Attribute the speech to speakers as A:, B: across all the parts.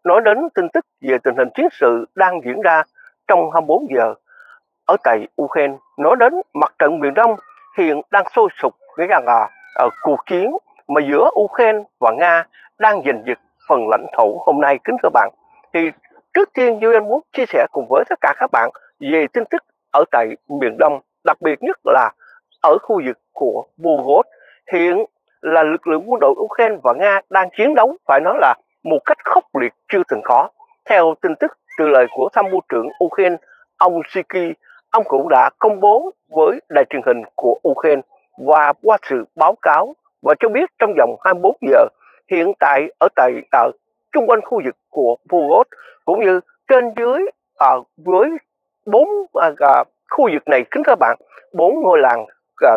A: nói đến tin tức về tình hình chiến sự đang diễn ra trong 24 giờ ở tại Ukraine, nói đến mặt trận miền Đông hiện đang sôi sục, nghĩa rằng là cuộc chiến mà giữa Ukraine và Nga đang giành giật phần lãnh thổ hôm nay, kính thưa bạn. Thì trước tiên Duy Anh muốn chia sẻ cùng với tất cả các bạn về tin tức ở tại miền Đông, đặc biệt nhất là ở khu vực của Volgograd. Hiện là lực lượng quân đội Ukraine và Nga đang chiến đấu, phải nói là một cách khốc liệt chưa từng có. Theo tin tức từ lời của tham mưu trưởng Ukraine, ông Siki, ông cũng đã công bố với đài truyền hình của Ukraine và qua sự báo cáo và cho biết trong vòng 24 giờ hiện tại ở chung quanh khu vực của Volgograd cũng như trên dưới với bốn khu vực này, kính thưa bạn, 4 ngôi làng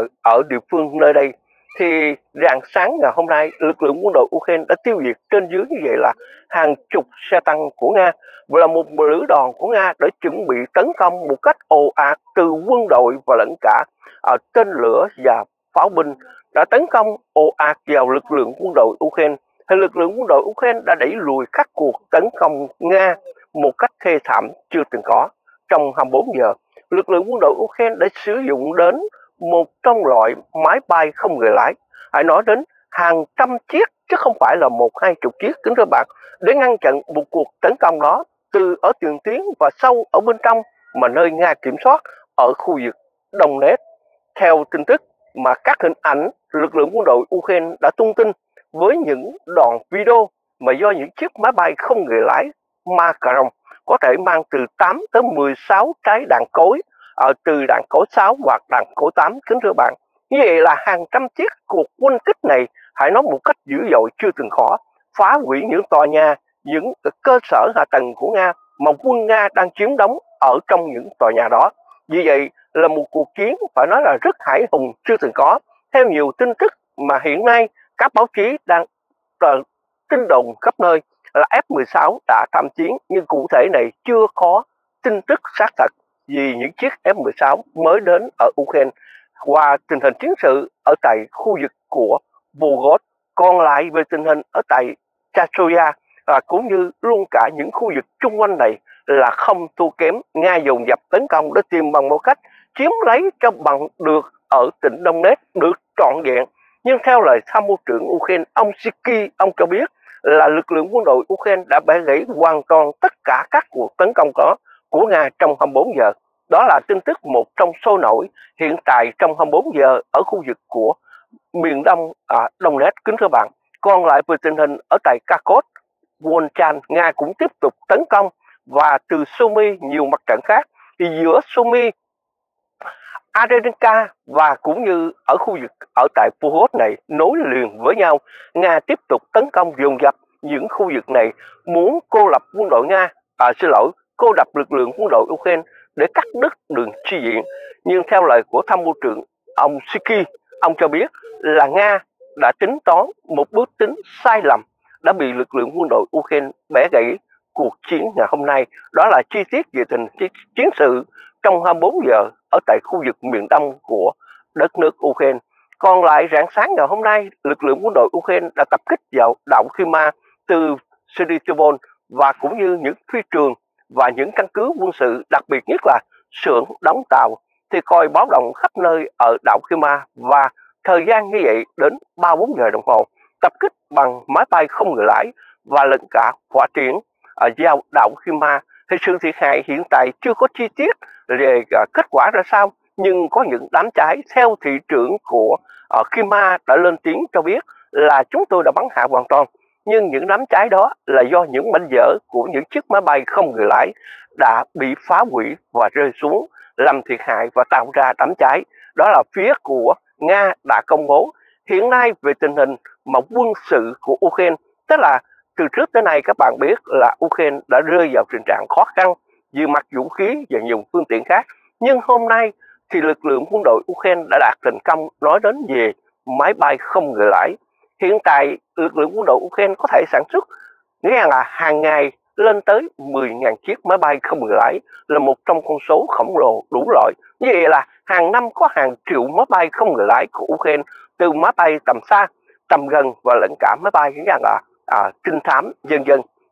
A: ở địa phương nơi đây, thì rạng sáng ngày hôm nay lực lượng quân đội Ukraine đã tiêu diệt trên dưới như vậy là hàng chục xe tăng của Nga, và là một lữ đoàn của Nga đã chuẩn bị tấn công một cách ồ ạt, từ quân đội và lẫn cả tên lửa và pháo binh đã tấn công ồ ạt vào lực lượng quân đội Ukraine. Thì lực lượng quân đội Ukraine đã đẩy lùi các cuộc tấn công Nga một cách thê thảm chưa từng có. Trong 24 giờ, lực lượng quân đội Ukraine đã sử dụng đến một trong loại máy bay không người lái, hãy nói đến hàng trăm chiếc chứ không phải là 1-20 chiếc, kính thưa bạn, để ngăn chặn một cuộc tấn công đó từ ở tiền tuyến và sâu ở bên trong mà nơi Nga kiểm soát ở khu vực Donetsk. Theo tin tức mà các hình ảnh lực lượng quân đội Ukraine đã tung tin với những đoạn video mà do những chiếc máy bay không người lái Macaron có thể mang từ 8 tới 16 trái đạn cối, từ đạn cối 6 hoặc đạn cối 8, kính thưa bạn. Như vậy là hàng trăm chiếc cuộc quân kích này, hãy nói một cách dữ dội chưa từng có, phá hủy những tòa nhà, những cơ sở hạ tầng của Nga mà quân Nga đang chiếm đóng ở trong những tòa nhà đó. Vì vậy là một cuộc chiến phải nói là rất hãi hùng chưa từng có. Theo nhiều tin tức mà hiện nay các báo chí đang tin đồn khắp nơi là F-16 đã tham chiến, nhưng cụ thể này chưa có tin tức xác thật vì những chiếc F-16 mới đến ở Ukraine. Qua tình hình chiến sự ở tại khu vực của Volgograd, còn lại về tình hình ở tại Chasiya cũng như luôn cả những khu vực chung quanh này là không thua kém. Nga dồn dập tấn công để tìm bằng một cách chiếm lấy cho bằng được ở tỉnh Donetsk được trọn vẹn. Nhưng theo lời tham mưu trưởng Ukraine, ông Siki, ông cho biết là lực lượng quân đội Ukraine đã bẻ gãy hoàn toàn tất cả các cuộc tấn công của Nga trong 24 giờ. Đó là tin tức một trong sôi nổi hiện tại trong 24 giờ ở khu vực của miền Đông Donetsk, kính thưa bạn. Còn lại về tình hình ở tại Kharkov, Volchan, Nga cũng tiếp tục tấn công, và từ Sumy nhiều mặt trận khác, thì giữa Sumy, Adenka và cũng như ở khu vực ở tại Volgograd này nối liền với nhau, Nga tiếp tục tấn công dồn dập những khu vực này, muốn cô lập quân đội Nga, cô lập lực lượng quân đội Ukraine để cắt đứt đường chi viện. Nhưng theo lời của tham mưu trưởng ông Siki, ông cho biết là Nga đã tính toán một bước tính sai lầm, đã bị lực lượng quân đội Ukraine bẻ gãy cuộc chiến ngày hôm nay. Đó là chi tiết về tình chiến sự trong 24 giờ ở tại khu vực miền đông của đất nước Ukraine. Còn lại rạng sáng ngày hôm nay, lực lượng quân đội Ukraine đã tập kích vào đảo Khima từ Sevastopol và cũng như những phi trường và những căn cứ quân sự, đặc biệt nhất là xưởng đóng tàu, thì còi báo động khắp nơi ở đảo Khima, và thời gian như vậy đến 3-4 giờ đồng hồ, tập kích bằng máy bay không người lái và lẫn cả hỏa tiễn vào đảo Khima. Thì sự thiệt hại hiện tại chưa có chi tiết về kết quả ra sao, nhưng có những đám cháy. Theo thị trưởng của Khima đã lên tiếng cho biết là chúng tôi đã bắn hạ hoàn toàn, nhưng những đám cháy đó là do những mảnh vỡ của những chiếc máy bay không người lái đã bị phá hủy và rơi xuống, làm thiệt hại và tạo ra đám cháy. Đó là phía của Nga đã công bố. Hiện nay về tình hình mà quân sự của Ukraine, tức là từ trước tới nay các bạn biết là Ukraine đã rơi vào tình trạng khó khăn về mặt vũ khí và nhiều phương tiện khác. Nhưng hôm nay thì lực lượng quân đội Ukraine đã đạt thành công nói đến về máy bay không người lái. Hiện tại lực lượng quân đội Ukraine có thể sản xuất, nghĩa là hàng ngày lên tới 10.000 chiếc máy bay không người lái, là một trong con số khổng lồ đủ loại. Như vậy là hàng năm có hàng triệu máy bay không người lái của Ukraine, từ máy bay tầm xa, tầm gần và lẫn cả máy bay nghĩa là trinh thám vân vân.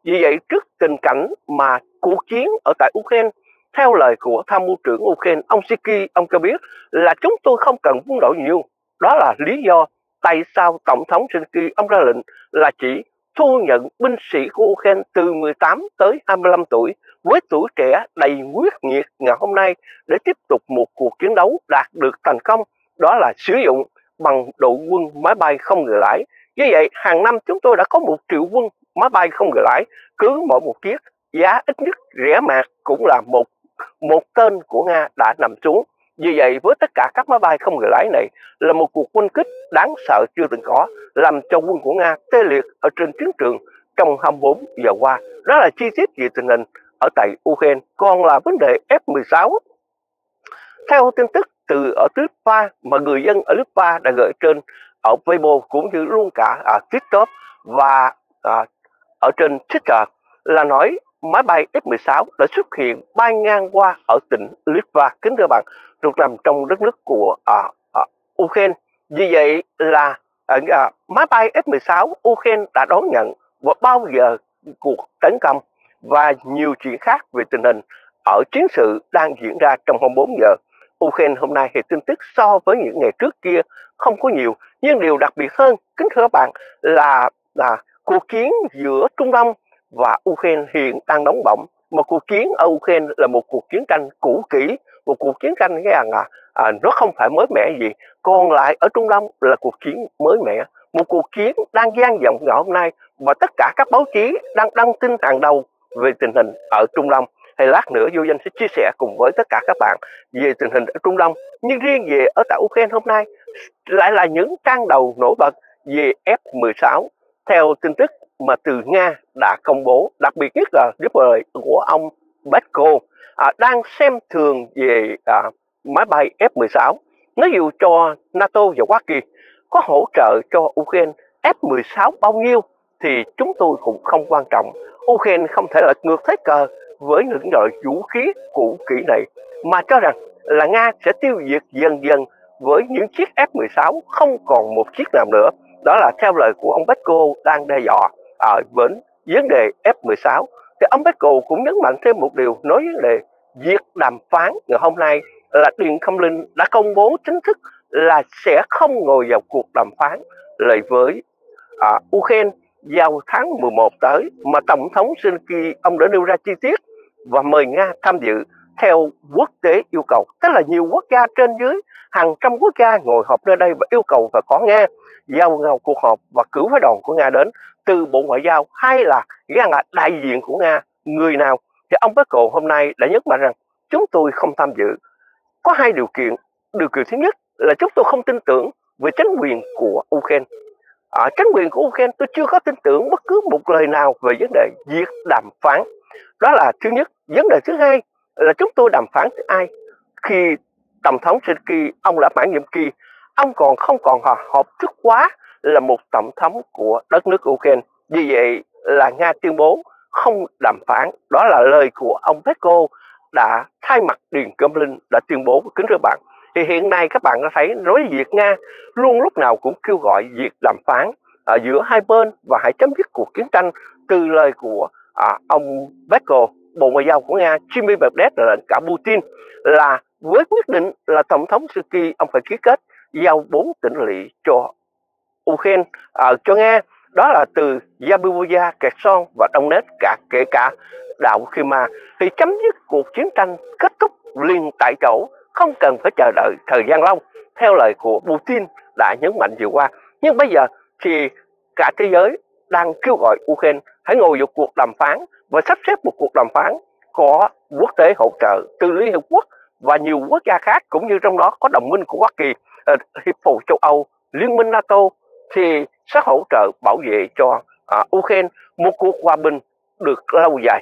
A: Vì vậy, trước tình cảnh mà cuộc chiến ở tại Ukraine, theo lời của tham mưu trưởng Ukraine, ông Siki, ông cho biết là chúng tôi không cần quân đội nhiều. Đó là lý do tại sao Tổng thống Zelensky ông ra lệnh là chỉ thu nhận binh sĩ của Ukraine từ 18 tới 25 tuổi với tuổi trẻ đầy quyết nhiệt ngày hôm nay để tiếp tục một cuộc chiến đấu đạt được thành công, đó là sử dụng bằng đội quân máy bay không người lái. Như vậy, hàng năm chúng tôi đã có 1 triệu quân máy bay không người lái, cứ mỗi một chiếc giá ít nhất rẻ mạt cũng là một tên của Nga đã nằm xuống. Vì vậy, với tất cả các máy bay không người lái này là một cuộc quân kích đáng sợ chưa từng có, làm cho quân của Nga tê liệt ở trên chiến trường trong 24 giờ qua. Đó là chi tiết về tình hình ở tại Ukraine. Còn là vấn đề F-16. Theo tin tức từ ở Litva mà người dân ở Litva đã gửi trên ở Weibo cũng như luôn cả ở TikTok và ở trên Twitter là nói máy bay F-16 đã xuất hiện bay ngang qua ở tỉnh Litva, kính thưa bạn, thuộc nằm trong đất nước của Ukraine. Vì vậy là máy bay F-16 Ukraine đã đón nhận và bao giờ cuộc tấn công và nhiều chuyện khác về tình hình ở chiến sự đang diễn ra trong 24 giờ. Ukraine hôm nay thì tin tức so với những ngày trước kia không có nhiều, nhưng điều đặc biệt hơn, kính thưa các bạn, là cuộc chiến giữa Trung Đông và Ukraine hiện đang nóng bỏng. Mà cuộc chiến ở Ukraine là một cuộc chiến tranh cũ kỹ, một cuộc chiến tranh cái nó không phải mới mẻ gì. Còn lại ở Trung Đông là cuộc chiến mới mẻ, một cuộc chiến đang gian vọng ngày hôm nay và tất cả các báo chí đang đăng tin hàng đầu về tình hình ở Trung Đông. Hay lát nữa Vô Danh sẽ chia sẻ cùng với tất cả các bạn về tình hình ở Trung Đông. Nhưng riêng về ở tại Ukraine hôm nay lại là những trang đầu nổi bật về F-16 theo tin tức mà từ Nga đã công bố, đặc biệt nhất là giúp lời của ông Peskov đang xem thường về máy bay F-16. Nếu dù cho NATO và Hoa Kỳ có hỗ trợ cho Ukraine F-16 bao nhiêu thì chúng tôi cũng không quan trọng. Ukraine không thể lật ngược thế cờ với những loại vũ khí cũ kỹ này, mà cho rằng là Nga sẽ tiêu diệt dần dần với những chiếc F-16 không còn một chiếc nào nữa. Đó là theo lời của ông Peskov đang đe dọa với vấn đề F-16. Thì ông Peskov cũng nhấn mạnh thêm một điều, nói vấn đề việc đàm phán ngày hôm nay là Điện Kremlin đã công bố chính thức là sẽ không ngồi vào cuộc đàm phán lại với Ukraine vào tháng 11 tới, mà Tổng thống Zelensky ông đã nêu ra chi tiết và mời Nga tham dự theo quốc tế yêu cầu. Tức là nhiều quốc gia trên dưới, hàng trăm quốc gia ngồi họp nơi đây và yêu cầu phải có Nga vào cuộc họp và cử phái đoàn của Nga đến từ Bộ Ngoại giao hay là đại diện của Nga người nào. Thì ông Peskov hôm nay đã nhấn mạnh rằng chúng tôi không tham dự. Có hai điều kiện. Điều kiện thứ nhất là chúng tôi không tin tưởng về chính quyền của Ukraine. Chính quyền của Ukraine tôi chưa có tin tưởng bất cứ một lời nào về vấn đề việc đàm phán. Đó là thứ nhất. Vấn đề thứ hai là chúng tôi đàm phán với ai khi Tổng thống Zelensky ông đã mãn nhiệm kỳ, ông không còn hợp thức quá là một tổng thống của đất nước Ukraine. Vì vậy là Nga tuyên bố không đàm phán. Đó là lời của ông Peskov đã thay mặt Điện Kremlin đã tuyên bố. Kính thưa bạn, thì hiện nay các bạn có thấy nói việc Nga luôn lúc nào cũng kêu gọi việc đàm phán giữa hai bên và hãy chấm dứt cuộc chiến tranh. Từ lời của ông Peskov, Bộ Ngoại giao của Nga Dmitry Medvedev là cả Putin là với quyết định là Tổng thống Zelensky ông phải ký kết giao 4 tỉnh lỵ cho Ukraine, cho Nga, đó là từ Zaporizhzhia, Kherson và Donetsk, kể cả đảo Crimea, thì chấm dứt cuộc chiến tranh kết thúc liền tại chỗ, không cần phải chờ đợi thời gian lâu, theo lời của Putin đã nhấn mạnh vừa qua. Nhưng bây giờ thì cả thế giới đang kêu gọi Ukraine hãy ngồi vào cuộc đàm phán và sắp xếp một cuộc đàm phán có quốc tế hỗ trợ từ Liên Hợp Quốc và nhiều quốc gia khác, cũng như trong đó có đồng minh của Hoa Kỳ, Hiệp hội châu Âu, Liên minh NATO, thì sẽ hỗ trợ bảo vệ cho Ukraine một cuộc hòa bình được lâu dài.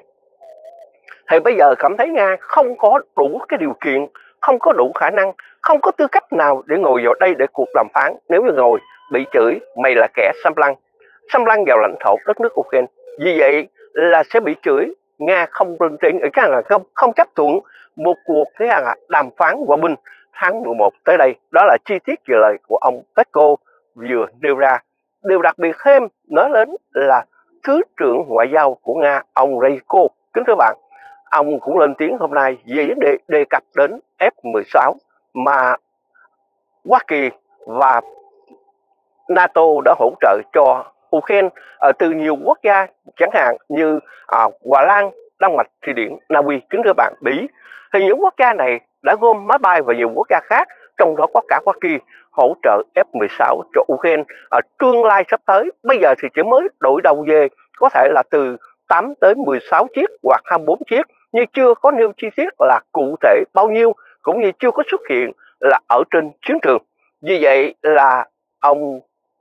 A: Thì bây giờ cảm thấy Nga không có đủ cái điều kiện, không có đủ khả năng, không có tư cách nào để ngồi vào đây để cuộc đàm phán. Nếu như ngồi bị chửi mày là kẻ xâm lăng vào lãnh thổ đất nước Ukraine. Vì vậy là sẽ bị chửi. Nga không không chấp thuận một cuộc đàm phán hòa bình tháng 11 tới đây. Đó là chi tiết về lời của ông Peskov vừa nêu ra. Điều đặc biệt thêm nói đến là Thứ trưởng Ngoại giao của Nga, ông Ryabko, kính thưa bạn, ông cũng lên tiếng hôm nay về vấn đề đề cập đến F-16 mà Hoa Kỳ và NATO đã hỗ trợ cho Ukraine từ nhiều quốc gia, chẳng hạn như Hà Lan, Đan Mạch, Thụy Điển, Na Uy, kính thưa bạn, Bỉ. Thì những quốc gia này đã gom máy bay và nhiều quốc gia khác, trong đó có cả Hoa Kỳ, hỗ trợ F-16 cho Ukraine. Tương lai sắp tới, bây giờ thì chỉ mới đổi đầu về, có thể là từ 8 tới 16 chiếc hoặc 24 chiếc, nhưng chưa có nêu chi tiết là cụ thể bao nhiêu, cũng như chưa có xuất hiện là ở trên chiến trường. Vì vậy là ông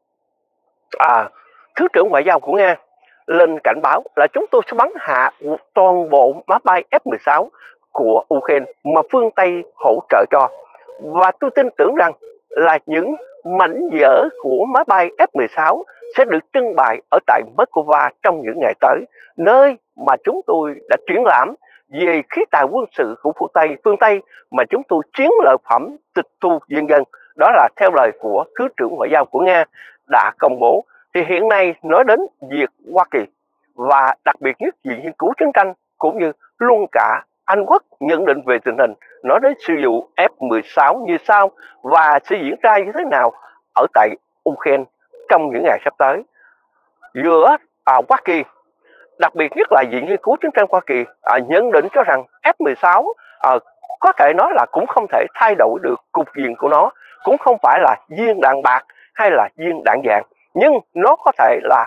A: Thứ trưởng Ngoại giao của Nga lên cảnh báo là chúng tôi sẽ bắn hạ toàn bộ máy bay F-16 của Ukraine mà phương Tây hỗ trợ cho. Và tôi tin tưởng rằng là những mảnh vỡ của máy bay F-16 sẽ được trưng bày ở tại Moscow trong những ngày tới, nơi mà chúng tôi đã triển lãm về khí tài quân sự của phương Tây mà chúng tôi chiến lợi phẩm tịch thu dân dân. Đó là theo lời của Thứ trưởng Ngoại giao của Nga đã công bố. Thì hiện nay nói đến việc Hoa Kỳ và đặc biệt nhất Viện Nghiên cứu Chiến tranh cũng như luôn cả Anh Quốc nhận định về tình hình, nói đến sự vụ F-16 như sau và sẽ diễn ra như thế nào ở tại Ukraine trong những ngày sắp tới. Giữa Hoa Kỳ, đặc biệt nhất là Viện Nghiên cứu Chiến tranh Hoa Kỳ nhận định cho rằng F-16 có thể nói là cũng không thể thay đổi được cục diện của nó, cũng không phải là viên đạn bạc hay là viên đạn vàng, nhưng nó có thể là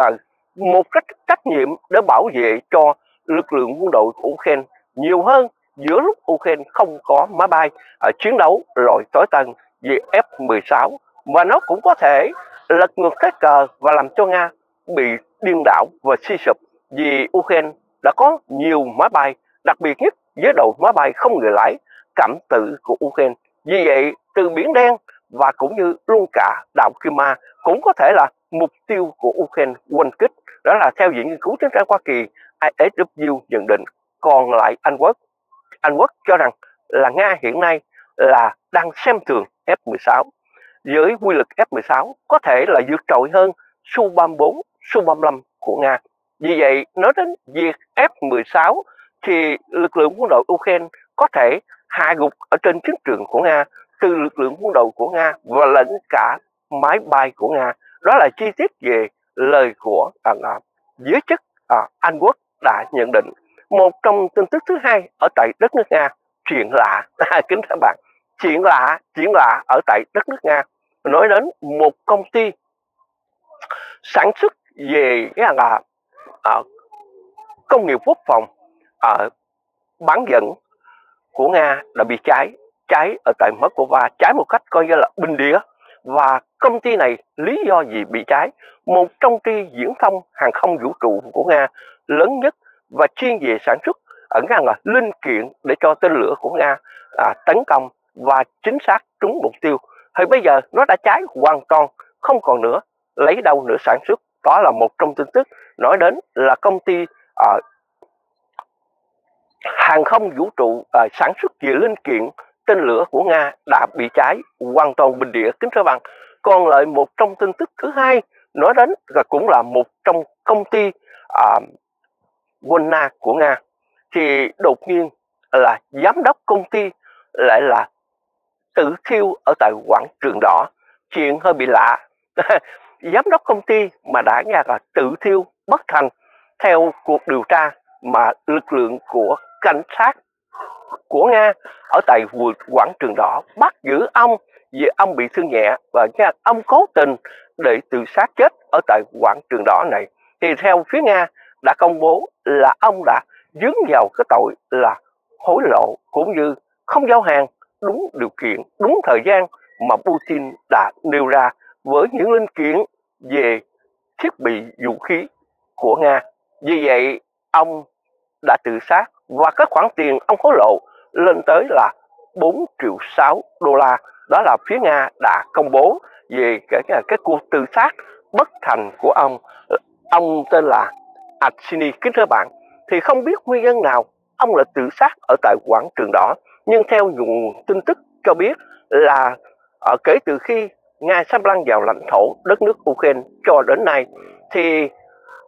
A: một trách nhiệm để bảo vệ cho lực lượng quân đội của Ukraine nhiều hơn giữa lúc Ukraine không có máy bay chiến đấu loại tối tân về F-16, và nó cũng có thể lật ngược thế cờ và làm cho Nga bị điên đảo và suy sụp, vì Ukraine đã có nhiều máy bay, đặc biệt nhất với đội máy bay không người lái cảm tử của Ukraine. Vì vậy từ Biển Đen và cũng như luôn cả đảo Crimea cũng có thể là mục tiêu của Ukraine quân kích. Đó là theo Viện Nghiên cứu Chiến tranh Hoa Kỳ ISW nhận định. Còn lại Anh Quốc cho rằng là Nga hiện nay là đang xem thường F-16, với quy lực F-16 có thể là vượt trội hơn Su-34, Su-35 của Nga. Vì vậy nói đến việc F-16 thì lực lượng quân đội Ukraine có thể hạ gục ở trên chiến trường của Nga từ lực lượng quân đội của Nga và lẫn cả máy bay của Nga. Đó là chi tiết về lời của giới chức Anh Quốc đã nhận định. Một trong tin tức thứ hai ở tại đất nước Nga, chuyện lạ kính thưa bạn, chuyện lạ ở tại đất nước Nga, nói đến một công ty sản xuất về công nghiệp quốc phòng bán dẫn của Nga đã bị cháy ở tại Moscow, cháy một cách coi như là bình địa. Và công ty này lý do gì bị cháy? Một công ty viễn thông hàng không vũ trụ của Nga lớn nhất và chuyên về sản xuất ở Nga là linh kiện để cho tên lửa của Nga tấn công và chính xác trúng mục tiêu. Thì bây giờ nó đã cháy hoàn toàn, không còn nữa, lấy đâu nữa sản xuất. Đó là một trong tin tức nói đến là công ty hàng không vũ trụ sản xuất về linh kiện tên lửa của Nga đã bị cháy hoàn toàn bình địa, kính thưa bạn. Còn lại một trong tin tức thứ hai nói đến là cũng là một trong công ty Wagner của Nga, thì đột nhiên là giám đốc công ty lại là tự thiêu ở tại quảng trường đỏ. Chuyện hơi bị lạ. Giám đốc công ty mà đã là tự thiêu bất thành. Theo cuộc điều tra mà lực lượng của cảnh sát của Nga ở tại quảng trường đỏ bắt giữ ông vì ông bị thương nhẹ và ông cố tình để tự sát chết ở tại quảng trường đỏ này. Thì theo phía Nga đã công bố là ông đã dướng vào cái tội là hối lộ cũng như không giao hàng đúng điều kiện, đúng thời gian mà Putin đã nêu ra với những linh kiện về thiết bị vũ khí của Nga. Vì vậy ông đã tự sát và cái khoản tiền ông hối lộ lên tới là 4,6 triệu đô la. Đó là phía Nga đã công bố về cái cuộc tự sát bất thành của ông. Ông tên là Arseny, kính thưa bạn. Thì không biết nguyên nhân nào ông lại tự sát ở tại quảng trường đỏ, nhưng theo nguồn tin tức cho biết là kể từ khi Nga xâm lăng vào lãnh thổ đất nước Ukraine cho đến nay thì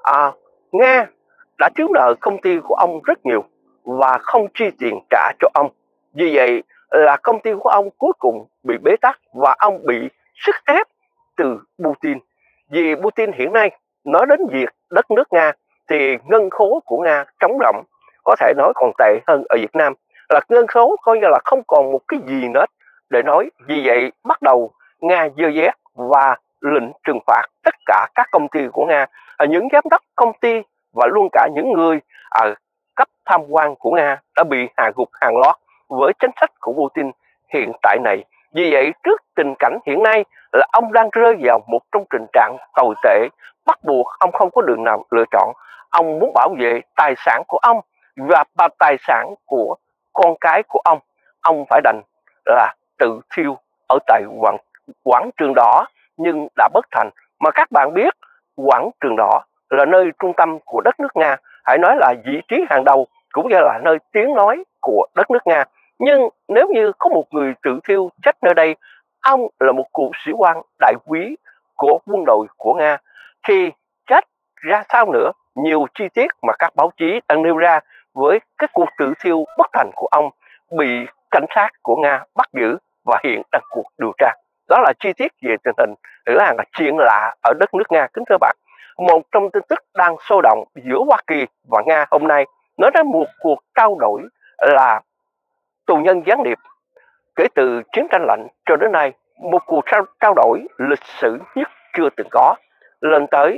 A: À, Nga đã thiếu nợ công ty của ông rất nhiều và không chi tiền trả cho ông. Vì vậy là công ty của ông cuối cùng bị bế tắc và ông bị sức ép từ Putin. Vì Putin hiện nay nói đến việc đất nước Nga thì ngân khố của Nga trống rỗng, có thể nói còn tệ hơn ở Việt Nam, là ngân khố coi như là không còn một cái gì nữa để nói. Vì vậy bắt đầu Nga dơ dét và lệnh trừng phạt tất cả các công ty của Nga, những giám đốc công ty và luôn cả những người ở cấp tham quan của Nga đã bị hạ gục hàng loạt với chính sách của Putin hiện tại này. Vì vậy trước tình cảnh hiện nay là ông đang rơi vào một trong tình trạng tồi tệ, bắt buộc ông không có đường nào lựa chọn. Ông muốn bảo vệ tài sản của ông và tài sản của con cái của ông phải đành là tự thiêu ở tại quảng trường đỏ, nhưng đã bất thành. Mà các bạn biết quảng trường đỏ là nơi trung tâm của đất nước Nga, hãy nói là vị trí hàng đầu cũng như là nơi tiếng nói của đất nước Nga. Nhưng nếu như có một người tự thiêu chết nơi đây, ông là một cựu sĩ quan đại quý của quân đội của Nga, thì chết ra sao nữa? Nhiều chi tiết mà các báo chí đang nêu ra với cái cuộc tự thiêu bất thành của ông bị cảnh sát của Nga bắt giữ và hiện đang cuộc điều tra. Đó là chi tiết về tình hình là chuyện lạ ở đất nước Nga, kính thưa bạn. Một trong tin tức đang sôi động giữa Hoa Kỳ và Nga hôm nay nói đến một cuộc trao đổi là tù nhân gián điệp kể từ chiến tranh lạnh cho đến nay, một cuộc trao đổi lịch sử nhất chưa từng có, lên tới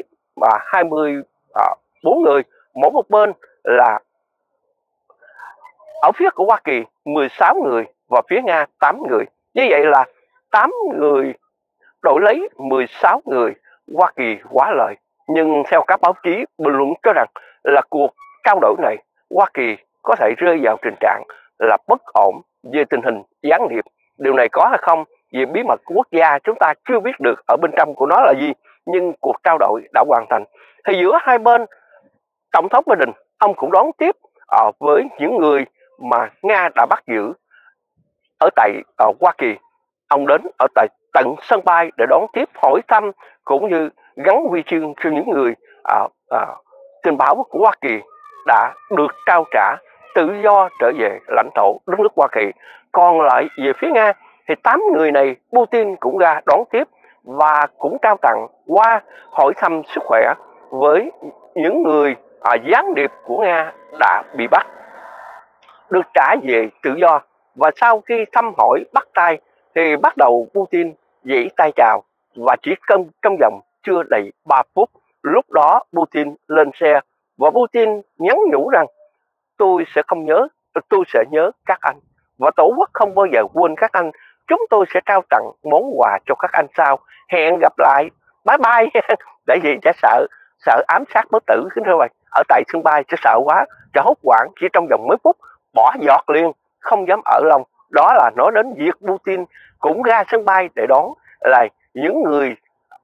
A: 24 người, mỗi một bên là ở phía của Hoa Kỳ 16 người và phía Nga 8 người. Như vậy là 8 người đổi lấy 16 người. Hoa Kỳ quá lời. Nhưng theo các báo chí bình luận cho rằng là cuộc trao đổi này Hoa Kỳ có thể rơi vào tình trạng là bất ổn về tình hình gián điệp. Điều này có hay không vì bí mật của quốc gia chúng ta chưa biết được ở bên trong của nó là gì, nhưng cuộc trao đổi đã hoàn thành. Thì giữa hai bên, Tổng thống Biden ông cũng đón tiếp với những người mà Nga đã bắt giữ ở tại Hoa Kỳ. Ông đến ở tại tận sân bay để đón tiếp, hỏi thăm cũng như gắn huy chương cho những người tình báo của Hoa Kỳ đã được trao trả tự do trở về lãnh thổ đất nước Hoa Kỳ. Còn lại về phía Nga thì 8 người này Putin cũng ra đón tiếp và cũng trao tặng qua hỏi thăm sức khỏe với những người gián điệp của Nga đã bị bắt, được trả về tự do. Và sau khi thăm hỏi bắt tay thì bắt đầu Putin vẫy tay chào, và chỉ trong vòng chưa đầy 3 phút, lúc đó Putin lên xe và Putin nhắn nhủ rằng tôi sẽ nhớ các anh và tổ quốc không bao giờ quên các anh. Chúng tôi sẽ trao tặng món quà cho các anh sau. Hẹn gặp lại, bye bye. Để gì sẽ sợ ám sát bất tử, kính thưa bạn. Ở tại sân bay sẽ sợ quá, cho hốt hoảng, chỉ trong vòng mấy phút bỏ giọt liền, không dám ở lòng. Đó là nói đến việc Putin cũng ra sân bay để đón là những người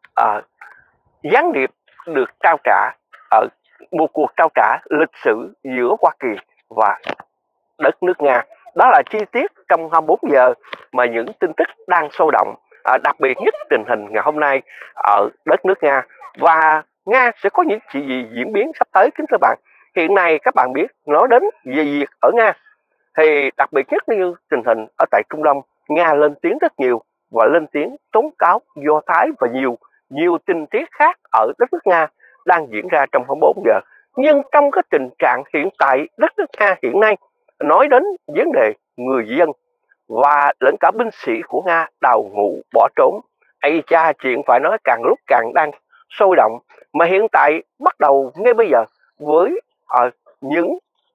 A: gián điệp được trao trả ở một cuộc trao trả lịch sử giữa Hoa Kỳ và đất nước Nga. Đó là chi tiết trong 24 giờ mà những tin tức đang sôi động, đặc biệt nhất tình hình ngày hôm nay ở đất nước Nga. Và Nga sẽ có những chuyện gì diễn biến sắp tới, kính thưa bạn. Hiện nay các bạn biết, nói đến về việc ở Nga thì đặc biệt nhất như tình hình ở tại Trung Đông, Nga lên tiếng rất nhiều và lên tiếng tố cáo Do Thái và nhiều tình tiết khác ở đất nước Nga đang diễn ra trong 24 giờ. Nhưng trong cái tình trạng hiện tại đất nước Nga hiện nay, nói đến vấn đề người dân và lẫn cả binh sĩ của Nga đào ngũ bỏ trốn, ây cha, chuyện phải nói càng lúc càng đang sôi động. Mà hiện tại bắt đầu ngay bây giờ với những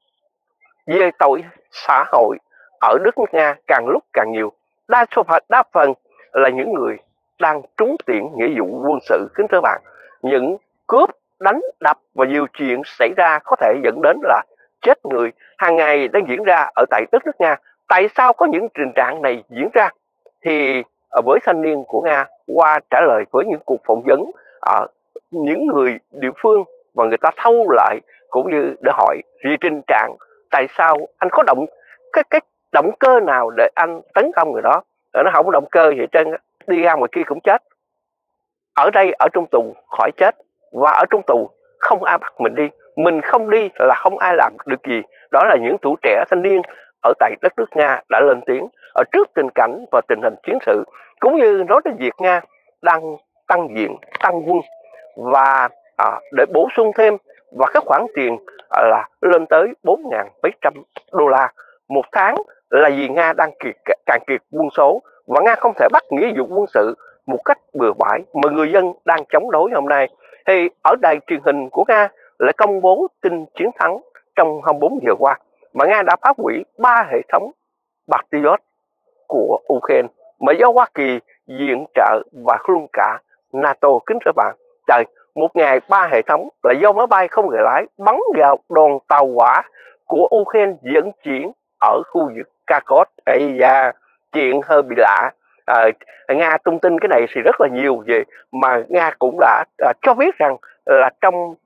A: về tội xã hội ở đất nước Nga càng lúc càng nhiều, đa phần là những người đang trúng tuyển nghĩa vụ quân sự, kính thưa bạn. Những cướp, đánh đập và nhiều chuyện xảy ra có thể dẫn đến là chết người hàng ngày đang diễn ra ở tại đất nước Nga. Tại sao có những tình trạng này diễn ra? Thì với thanh niên của Nga qua trả lời với những cuộc phỏng vấn những người địa phương, và người ta thâu lại cũng như để hỏi vì tình trạng tại sao anh có cái động cơ nào để anh tấn công người đó. Nó không có động cơ gì hết trơn, đi ra ngoài kia cũng chết, ở đây ở trong tù khỏi chết, và ở trong tù không ai bắt mình không đi là không ai làm được gì. Đó là những tuổi trẻ thanh niên ở tại đất nước Nga đã lên tiếng ở trước tình cảnh và tình hình chiến sự, cũng như nói đến việc Nga đang tăng diện, tăng quân và để bổ sung thêm và cái khoản tiền là lên tới 4.000 mấy trăm đô la một tháng, là vì Nga đang cạn kiệt quân số và Nga không thể bắt nghĩa vụ quân sự một cách bừa bãi mà người dân đang chống đối hôm nay. Thì ở đài truyền hình của Nga lại công bố tin chiến thắng trong 24 giờ qua, mà Nga đã phá hủy 3 hệ thống Patriot của Ukraine mà do Hoa Kỳ viện trợ và luôn cả NATO. Kính thưa bạn, trời, một ngày 3 hệ thống là do máy bay không người lái bắn vào đoàn tàu hỏa của Ukraine vận chuyển ở khu vực Kharkov. Ây da, chuyện hơi bị lạ. Nga tung tin cái này thì rất là nhiều về, mà Nga cũng đã cho biết rằng là trong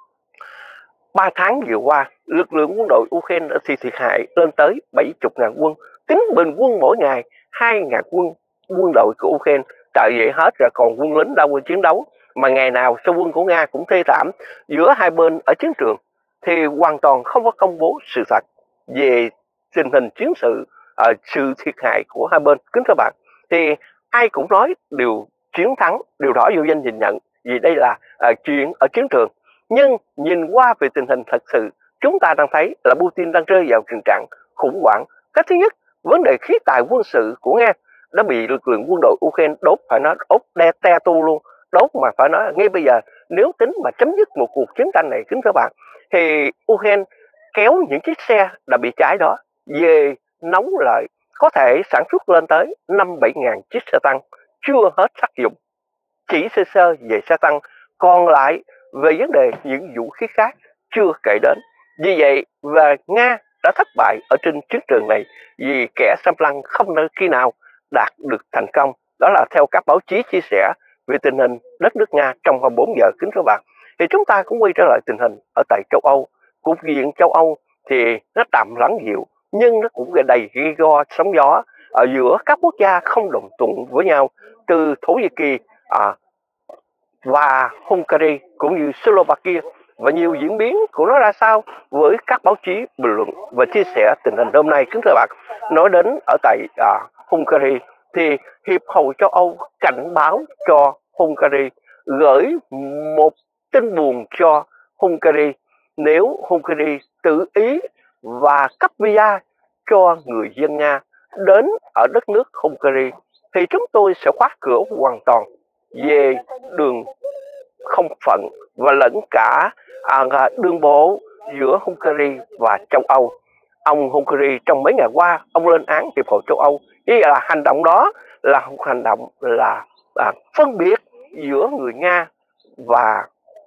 A: 3 tháng vừa qua, lực lượng quân đội Ukraine đã thiệt hại lên tới 70.000 quân, tính bình quân mỗi ngày 2.000 quân đội của Ukraine. Trời, vậy hết rồi còn quân lính đâu mà chiến đấu, mà ngày nào số quân của Nga cũng thê thảm giữa hai bên ở chiến trường, thì hoàn toàn không có công bố sự thật về tình hình chiến sự, sự thiệt hại của hai bên. Kính thưa bạn, thì ai cũng nói điều chiến thắng, điều đó vô danh nhìn nhận vì đây là chuyện ở chiến trường. Nhưng nhìn qua về tình hình thật sự, chúng ta đang thấy là Putin đang rơi vào tình trạng khủng hoảng. Cái thứ nhất, vấn đề khí tài quân sự của Nga đã bị lực lượng quân đội Ukraine đốt, phải nói đốt te tu luôn, đốt mà phải nói ngay bây giờ nếu tính mà chấm dứt một cuộc chiến tranh này, kính thưa bạn, thì Ukraine kéo những chiếc xe đã bị cháy đó về nóng lại, có thể sản xuất lên tới 5-7 ngàn chiếc xe tăng chưa hết tác dụng, chỉ sơ sơ về xe tăng, còn lại về vấn đề những vũ khí khác chưa kể đến. Vì vậy và Nga đã thất bại ở trên chiến trường này vì kẻ xâm lăng không nơi khi nào đạt được thành công. Đó là theo các báo chí chia sẻ về tình hình đất nước Nga trong 24 giờ, kính thưa bạn. Thì chúng ta cũng quay trở lại tình hình ở tại châu Âu. Cục diện châu Âu thì nó tạm lắng dịu, nhưng nó cũng đầy gay go sóng gió ở giữa các quốc gia không đồng thuận với nhau, từ Thổ Nhĩ Kỳ và Hungary cũng như Slovakia, và nhiều diễn biến của nó ra sao với các báo chí bình luận và chia sẻ tình hình hôm nay. Kính thưa bạn, nói đến ở tại Hungary thì Hiệp hội châu Âu cảnh báo cho Hungary, gửi một tin buồn cho Hungary nếu Hungary tự ý và cấp visa cho người dân Nga đến ở đất nước Hungary thì chúng tôi sẽ khóa cửa hoàn toàn về đường không phận và lẫn cả đường bộ giữa Hungary và châu Âu. Ông Hungary trong mấy ngày qua ông lên án Hiệp hội châu Âu, ý là hành động đó là một hành động là phân biệt giữa người Nga và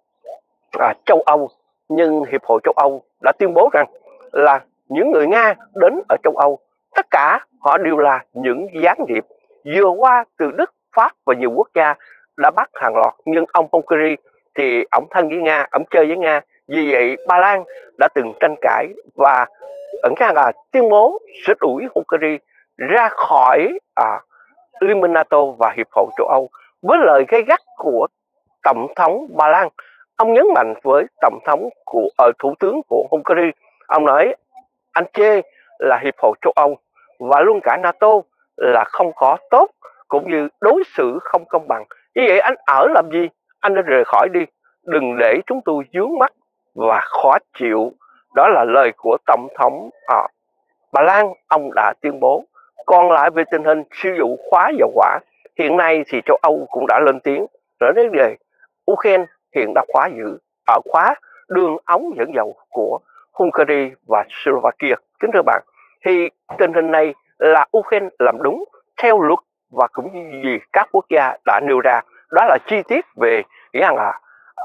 A: châu Âu. Nhưng Hiệp hội châu Âu đã tuyên bố rằng là những người Nga đến ở châu Âu, tất cả họ đều là những gián điệp vừa qua từ Đức, Pháp và nhiều quốc gia đã bắt hàng loạt. Nhưng ông Hungary thì ông thân với Nga, ông chơi với Nga, vì vậy Ba Lan đã từng tranh cãi và ẩn ra là tuyên bố sẽ đuổi Hungary ra khỏi Liên minh NATO và Hiệp hội châu Âu. Với lời gay gắt của Tổng thống Ba Lan, ông nhấn mạnh với Thủ tướng của Hungary, ông nói anh chê là Hiệp hội châu Âu và luôn cả NATO là không có tốt, cũng như đối xử không công bằng. Như vậy anh ở làm gì? Anh nên rời khỏi đi, đừng để chúng tôi vướng mắt và khó chịu. Đó là lời của Tổng thống Ba Lan, ông đã tuyên bố. Còn lại về tình hình sử dụng khóa dầu hỏa, hiện nay thì châu Âu cũng đã lên tiếng nói đến về Ukraine hiện đã khóa đường ống dẫn dầu của Hungary và Slovakia. Kính thưa bạn, thì tình hình này là Ukraine làm đúng theo luật và cũng như gì các quốc gia đã nêu ra. Đó là chi tiết về rằng là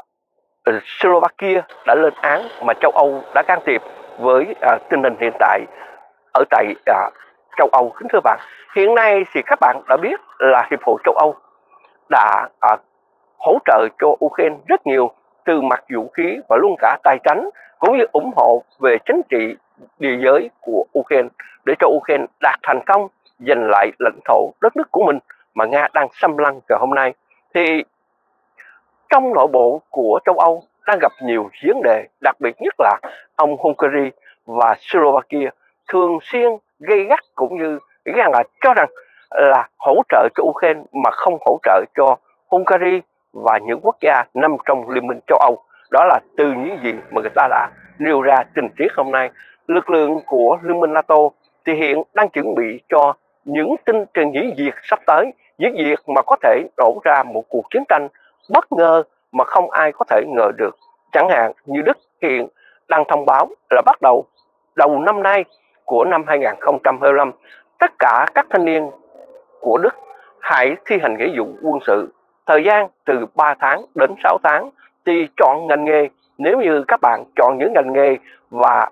A: Slovakia đã lên án mà châu Âu đã can thiệp với tình hình hiện tại ở tại châu Âu. Kính thưa bạn, hiện nay thì các bạn đã biết là Hiệp hội châu Âu đã hỗ trợ cho Ukraine rất nhiều từ mặt vũ khí và luôn cả tài chính, cũng như ủng hộ về chính trị địa giới của Ukraine để cho Ukraine đạt thành công giành lại lãnh thổ đất nước của mình mà Nga đang xâm lăng ngày hôm nay. Thì trong nội bộ của châu Âu đang gặp nhiều vấn đề, đặc biệt nhất là ông Hungary và Slovakia thường xuyên gây gắt cũng như rằng là cho rằng là hỗ trợ cho Ukraine mà không hỗ trợ cho Hungary và những quốc gia nằm trong Liên minh châu Âu. Đó là từ những gì mà người ta đã nêu ra tình tiết hôm nay. Lực lượng của Liên minh NATO thì hiện đang chuẩn bị cho những tin trên những việc sắp tới, những việc mà có thể nổ ra một cuộc chiến tranh bất ngờ mà không ai có thể ngờ được. Chẳng hạn như Đức hiện đang thông báo là bắt đầu đầu năm nay của năm 2025, tất cả các thanh niên của Đức hãy thi hành nghĩa vụ quân sự, thời gian từ 3 tháng đến 6 tháng, thì chọn ngành nghề. Nếu như các bạn chọn những ngành nghề và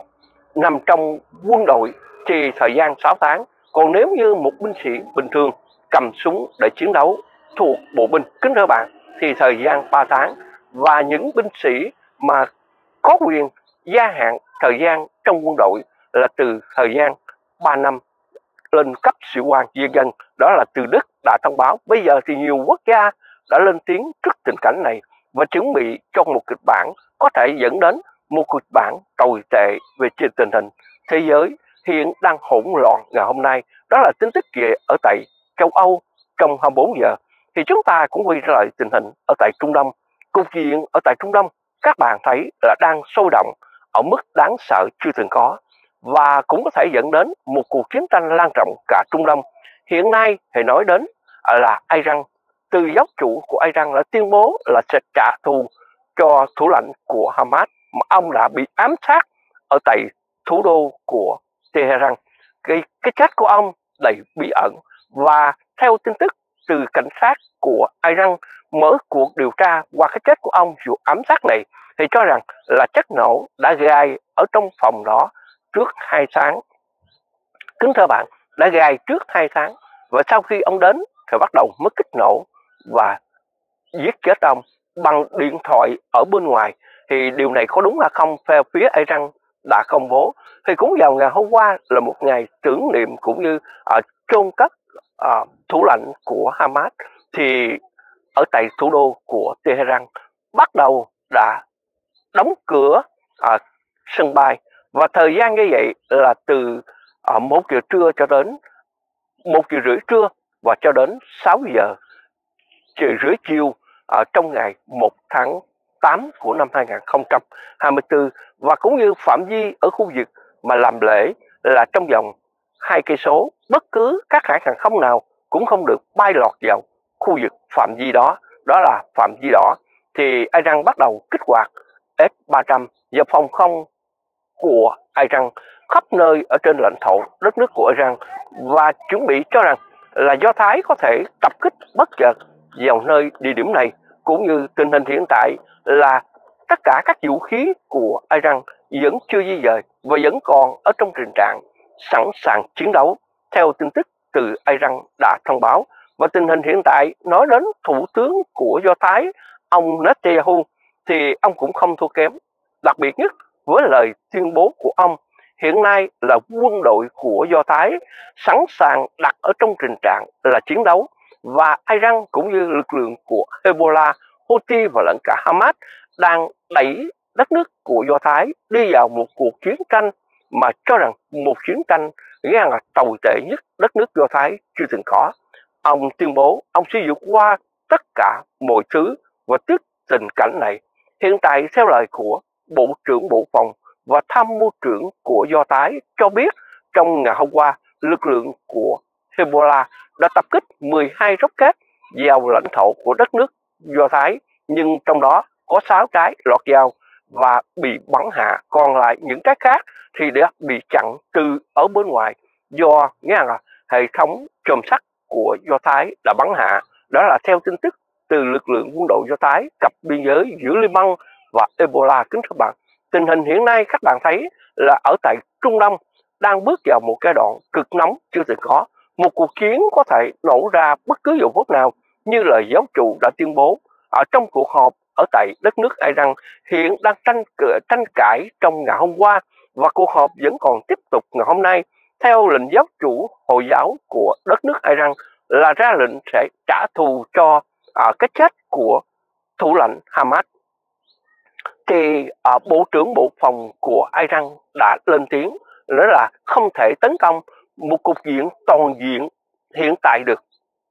A: nằm trong quân đội thì thời gian 6 tháng. Còn nếu như một binh sĩ bình thường cầm súng để chiến đấu thuộc bộ binh, kính thưa bạn, thì thời gian 3 tháng. Và những binh sĩ mà có quyền gia hạn thời gian trong quân đội là từ thời gian 3 năm lên cấp sĩ quan diên dân. Đó là từ Đức đã thông báo. Bây giờ thì nhiều quốc gia đã lên tiếng trước tình cảnh này và chuẩn bị cho một kịch bản có thể dẫn đến một kịch bản tồi tệ về tình hình thế giới hiện đang hỗn loạn ngày hôm nay. Đó là tin tức về ở tại châu Âu trong 24 giờ. Thì chúng ta cũng quay trở lại tình hình ở tại Trung Đông. Cục diện ở tại Trung Đông các bạn thấy là đang sôi động ở mức đáng sợ chưa từng có, và cũng có thể dẫn đến một cuộc chiến tranh lan rộng cả Trung Đông. Hiện nay thì nói đến là Iran, từ giáo chủ của Iran đã tuyên bố là sẽ trả thù cho thủ lãnh của Hamas mà ông đã bị ám sát ở tại thủ đô của Tehran. Cái chết của ông đầy bí ẩn, và theo tin tức từ cảnh sát của Iran mở cuộc điều tra qua cái chết của ông vụ ám sát này thì cho rằng là chất nổ đã gai ở trong phòng đó trước 2 tháng. Kính thưa bạn, đã gai trước 2 tháng và sau khi ông đến thì bắt đầu mất kích nổ và giết chết ông bằng điện thoại ở bên ngoài. Thì điều này có đúng là không? Theo phía Iran đã công bố thì cũng vào ngày hôm qua là một ngày tưởng niệm cũng như chôn cất thủ lãnh của Hamas. Thì ở tại thủ đô của Tehran bắt đầu đã đóng cửa sân bay, và thời gian như vậy là từ 1 giờ trưa cho đến 1 giờ rưỡi trưa và cho đến 6 giờ rưỡi chiều trong ngày 1 tháng 8 của năm 2024. Và cũng như phạm vi ở khu vực mà làm lễ là trong vòng 2 cây số, bất cứ các hãng hàng không nào cũng không được bay lọt vào khu vực phạm vi đó. Đó là phạm vi đỏ. Thì Iran bắt đầu kích hoạt S-300 và phòng không của Iran khắp nơi ở trên lãnh thổ đất nước của Iran, và chuẩn bị cho rằng là Do Thái có thể tập kích bất chợt vào nơi địa điểm này. Cũng như tình hình hiện tại là tất cả các vũ khí của Iran vẫn chưa di dời và vẫn còn ở trong tình trạng sẵn sàng chiến đấu, theo tin tức từ Iran đã thông báo. Và tình hình hiện tại nói đến thủ tướng của Do Thái, ông Netanyahu, thì ông cũng không thua kém, đặc biệt nhất với lời tuyên bố của ông hiện nay là quân đội của Do Thái sẵn sàng đặt ở trong tình trạng là chiến đấu, và Iran cũng như lực lượng của Hezbollah, Houthi và lẫn cả Hamas đang đẩy đất nước của Do Thái đi vào một cuộc chiến tranh mà cho rằng một chiến tranh nghĩa là tồi tệ nhất đất nước Do Thái chưa từng có. Ông tuyên bố ông sẽ vượt qua tất cả mọi thứ, và trước tình cảnh này hiện tại theo lời của Bộ trưởng Bộ Phòng và Tham mưu trưởng của Do Thái cho biết trong ngày hôm qua lực lượng của Hezbollah đã tập kích 12 rocket vào lãnh thổ của đất nước Do Thái, nhưng trong đó có 6 trái lọt vào và bị bắn hạ, còn lại những cái khác thì đã bị chặn từ ở bên ngoài do nghĩa là hệ thống chòm sắt của Do Thái đã bắn hạ. Đó là theo tin tức từ lực lượng quân đội Do Thái cặp biên giới giữa Liban và Ebola. Kính thưa bạn, tình hình hiện nay các bạn thấy là ở tại Trung Đông đang bước vào một giai đoạn cực nóng chưa từng có. Một cuộc chiến có thể nổ ra bất cứ giờ phút nào, như lời giáo chủ đã tuyên bố ở trong cuộc họp ở tại đất nước Iran hiện đang tranh cãi trong ngày hôm qua, và cuộc họp vẫn còn tiếp tục ngày hôm nay. Theo lệnh giáo chủ Hồi giáo của đất nước Iran là ra lệnh sẽ trả thù cho cái chết của thủ lãnh Hamas. thì Bộ trưởng Bộ Phòng của Iran đã lên tiếng nói là không thể tấn công một cục diện toàn diện hiện tại được.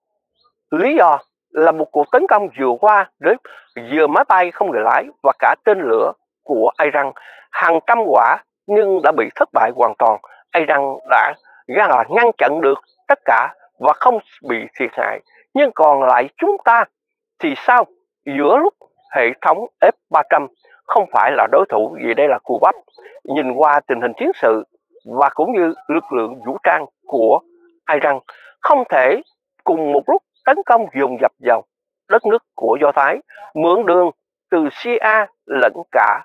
A: Lý do là một cuộc tấn công vừa qua với vừa máy bay không người lái và cả tên lửa của Iran hàng trăm quả nhưng đã bị thất bại hoàn toàn. Iran đã ngăn chặn được tất cả và không bị thiệt hại. Nhưng còn lại chúng ta thì sao? Giữa lúc hệ thống F-300 không phải là đối thủ vì đây là Cuba. Nhìn qua tình hình chiến sự và cũng như lực lượng vũ trang của Iran không thể cùng một lúc tấn công dồn dập vào đất nước của Do Thái, mượn đường từ Syria lẫn cả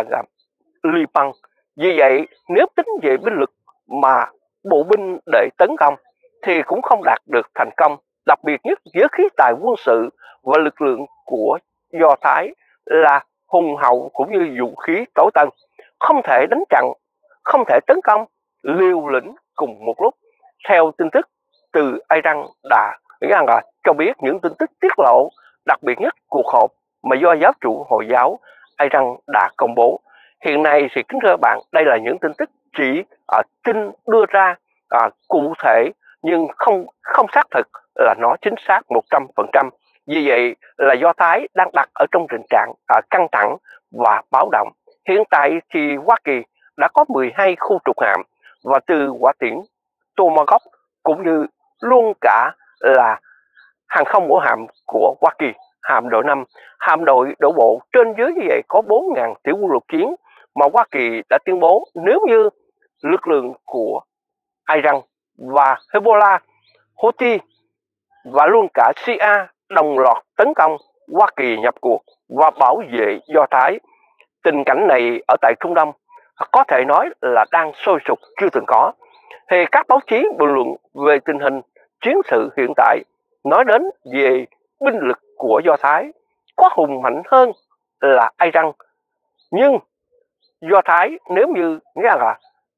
A: Liban. Vì vậy, nếu tính về binh lực mà bộ binh để tấn công thì cũng không đạt được thành công, đặc biệt nhất với khí tài quân sự và lực lượng của Do Thái là hùng hậu cũng như vũ khí tối tân, không thể đánh chặn, không thể tấn công liều lĩnh cùng một lúc. Theo tin tức từ Iran đã cho biết những tin tức tiết lộ, đặc biệt nhất cuộc họp mà do giáo chủ Hồi giáo Iran đã công bố. Hiện nay thì kính thưa bạn, đây là những tin tức chỉ tin đưa ra cụ thể nhưng không xác thực là nó chính xác 100%. Vì vậy là Do Thái đang đặt ở trong tình trạng căng thẳng và báo động. Hiện tại thì Hoa Kỳ đã có 12 khu trục hạm và từ quả tiễn Tomahawk cũng như luôn cả là hàng không mẫu hạm của Hoa Kỳ, hạm đội 5, hạm đội đổ bộ trên dưới như vậy có 4.000 tiểu quân lục chiến mà Hoa Kỳ đã tuyên bố nếu như lực lượng của Iran và Hezbollah, Houthi và luôn cả Shia đồng loạt tấn công, Hoa Kỳ nhập cuộc và bảo vệ Do Thái. Tình cảnh này ở tại Trung Đông có thể nói là đang sôi sục chưa từng có. Thì các báo chí bình luận về tình hình chiến sự hiện tại nói đến về binh lực của Do Thái có hùng mạnh hơn là Iran, nhưng Do Thái nếu như nghĩa là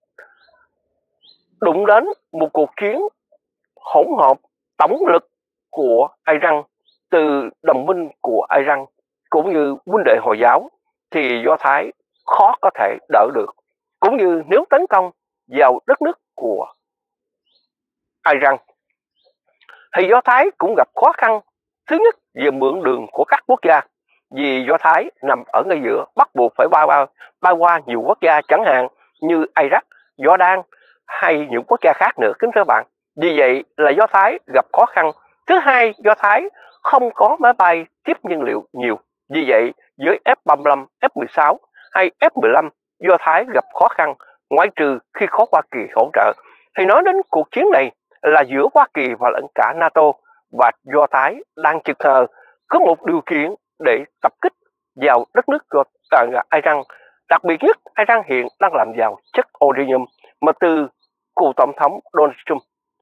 A: đụng đến một cuộc chiến hỗn hợp tổng lực của Iran từ đồng minh của Iran cũng như quân đội Hồi giáo thì Do Thái khó có thể đỡ được. Cũng như nếu tấn công vào đất nước của Iran thì Do Thái cũng gặp khó khăn. Thứ nhất về mượn đường của các quốc gia, vì Do Thái nằm ở ngay giữa, bắt buộc phải bay qua nhiều quốc gia chẳng hạn như Iraq, Jordan hay những quốc gia khác nữa kính thưa bạn. Vì vậy là Do Thái gặp khó khăn. Thứ hai, Do Thái không có máy bay tiếp nhiên liệu nhiều. Vì vậy với F-35, F-16 hay F-15, Do Thái gặp khó khăn ngoại trừ khi có Hoa Kỳ hỗ trợ. Thì nói đến cuộc chiến này là giữa Hoa Kỳ và lẫn cả NATO, và Do Thái đang chực hờ có một điều kiện để tập kích vào đất nước Iran. Đặc biệt nhất, Iran hiện đang làm giàu chất uranium mà từ cựu tổng thống Donald Trump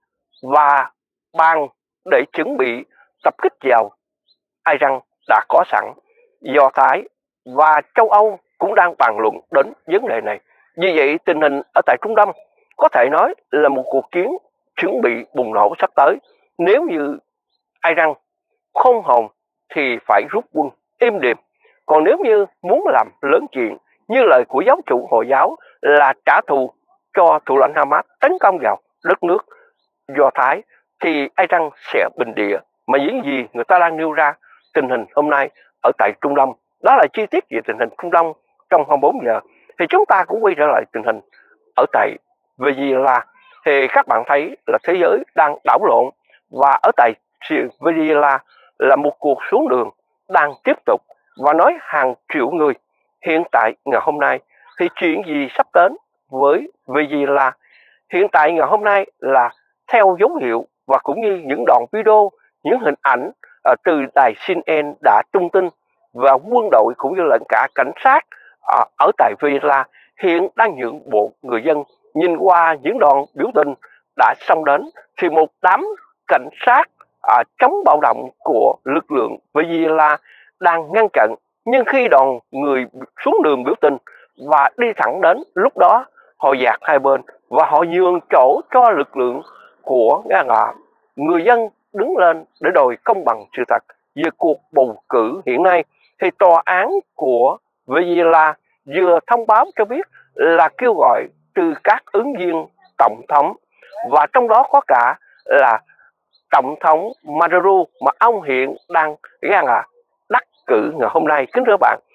A: và bàn để chuẩn bị tập kích vào Iran đã có sẵn. Do Thái và châu Âu cũng đang bàn luận đến vấn đề này. Vì vậy tình hình ở tại Trung Đông có thể nói là một cuộc chiến chuẩn bị bùng nổ sắp tới. Nếu như Iran không hồn thì phải rút quân êm đềm. Còn nếu như muốn làm lớn chuyện như lời của giáo chủ Hồi giáo là trả thù cho thủ lãnh Hamas tấn công vào đất nước Do Thái thì Iran sẽ bình địa. Mà những gì người ta đang nêu ra tình hình hôm nay ở tại Trung Đông, đó là chi tiết về tình hình Trung Đông trong 24 giờ. Thì chúng ta cũng quay trở lại tình hình ở tại Venezuela. Thì các bạn thấy là thế giới đang đảo lộn, và ở tại Venezuela là một cuộc xuống đường đang tiếp tục, và nói hàng triệu người hiện tại ngày hôm nay. Thì chuyện gì sắp đến với Venezuela hiện tại ngày hôm nay là theo dấu hiệu và cũng như những đoạn video, những hình ảnh từ đài CNN đã tung tin, và quân đội cũng như là cả cảnh sát ở tại Venezuela hiện đang nhượng bộ người dân. Nhìn qua những đoàn biểu tình đã xông đến thì một đám cảnh sát chống bạo động của lực lượng Venezuela đang ngăn chặn, nhưng khi đoàn người xuống đường biểu tình và đi thẳng đến, lúc đó họ dạt hai bên và họ nhường chỗ cho lực lượng của người dân đứng lên để đòi công bằng sự thật về cuộc bầu cử hiện nay. Thì tòa án của Bởi vì là vừa thông báo cho biết là kêu gọi từ các ứng viên tổng thống, và trong đó có cả là tổng thống Maduro mà ông hiện đang đắc cử ngày hôm nay. Kính thưa bạn,